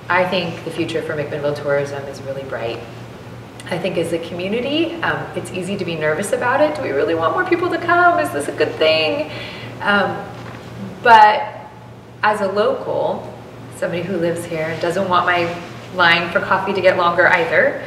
I think the future for McMinnville tourism is really bright. I think as a community, it's easy to be nervous about it. Do we really want more people to come? Is this a good thing? But as a local, somebody who lives here and doesn't want my line for coffee to get longer either,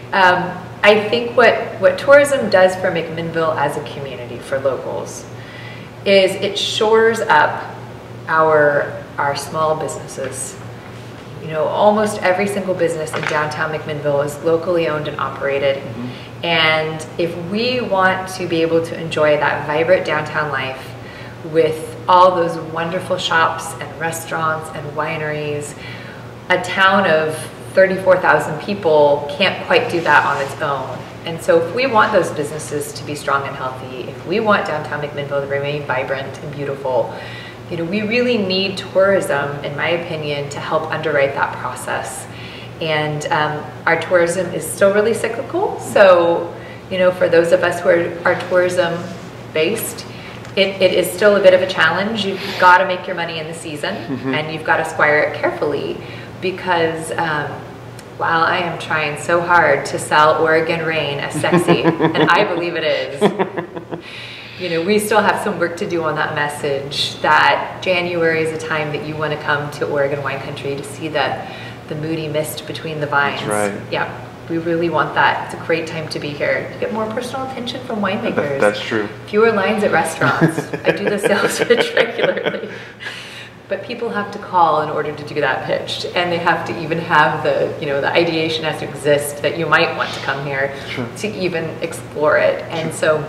I think what tourism does for McMinnville as a community for locals is it shores up our small businesses. You know, almost every single business in downtown McMinnville is locally owned and operated. Mm-hmm. And if we want to be able to enjoy that vibrant downtown life with all those wonderful shops and restaurants and wineries, a town of 34,000 people can't quite do that on its own. And so if we want those businesses to be strong and healthy, if we want downtown McMinnville to remain vibrant and beautiful, you know, we really need tourism, in my opinion, to help underwrite that process. And our tourism is still really cyclical. So, you know, for those of us who are tourism based, it is still a bit of a challenge. You've got to make your money in the season, mm-hmm. and you've got to squire it carefully, because while I am trying so hard to sell Oregon rain as sexy, and I believe it is, you know, we still have some work to do on that message that January is a time that you want to come to Oregon wine country to see the moody mist between the vines. That's right. Yeah, we really want that. It's a great time to be here. To get more personal attention from winemakers. That's true. Fewer lines at restaurants. I do the sales pitch regularly. But people have to call in order to do that pitch, and they have to even have the, you know, the ideation has to exist that you might want to come here to even explore it. And so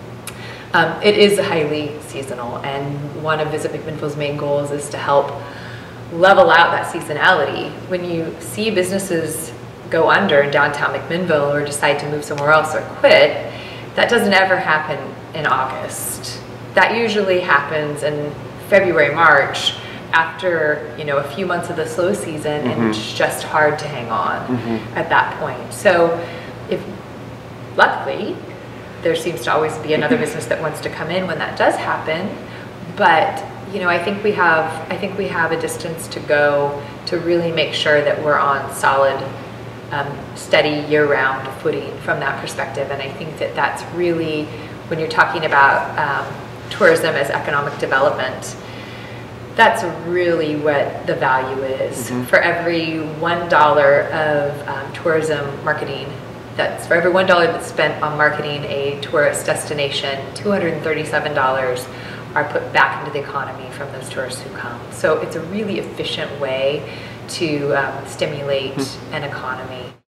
it is highly seasonal, and one of Visit McMinnville's main goals is to help level out that seasonality. When you see businesses go under in downtown McMinnville or decide to move somewhere else or quit, that doesn't ever happen in August. That usually happens in February, March, after, you know, a few months of the slow season, mm-hmm. and it's just hard to hang on mm-hmm. at that point. So if luckily there seems to always be another business that wants to come in when that does happen, but you know, I think we have a distance to go to really make sure that we're on solid, steady year-round footing from that perspective. And I think that that's really, when you're talking about tourism as economic development, that's really what the value is. Mm-hmm. For every $1 of tourism marketing, for every $1 that's spent on marketing a tourist destination, $237 are put back into the economy from those tourists who come. So it's a really efficient way to stimulate an economy.